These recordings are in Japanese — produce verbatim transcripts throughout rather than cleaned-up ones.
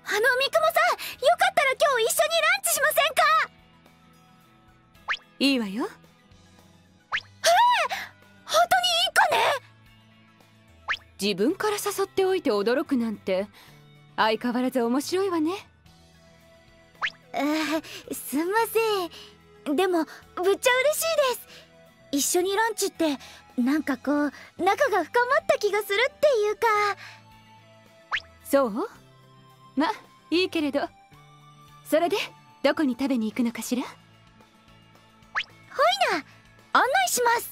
あの三雲さん、よかったら今日一緒にランチしませんか？ いいわよ。 ええ、本当にいいかね？ 自分から誘っておいて驚くなんて相変わらず面白いわね。 えー、すんません。でもぶっちゃ嬉しいです。一緒にランチってなんかこう仲が深まった気がするっていうか。 そう？ま、いいけれど。それでどこに食べに行くのかしら？ほいな、案内します。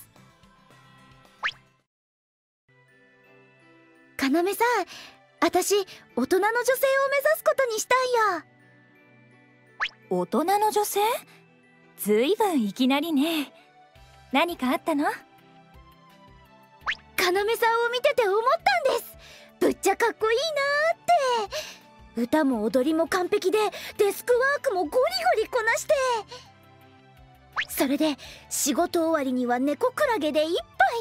要さん、私大人の女性を目指すことにしたんよ。 大人の女性？ずいぶんいきなりね。何かあったの？ 要さんを見てて思ったんです。ぶっちゃかっこいいなーって。歌も踊りも完璧で、デスクワークもゴリゴリこなして、それで仕事終わりには猫クラゲでいっぱい。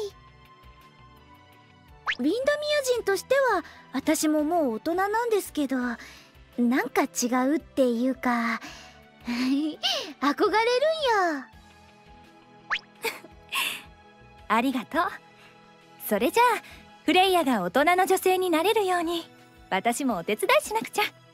ウィンダミア人としては私ももう大人なんですけど、なんか違うっていうか憧れるんよ。 ありがとう。それじゃあフレイヤが大人の女性になれるように私もお手伝いしなくちゃ。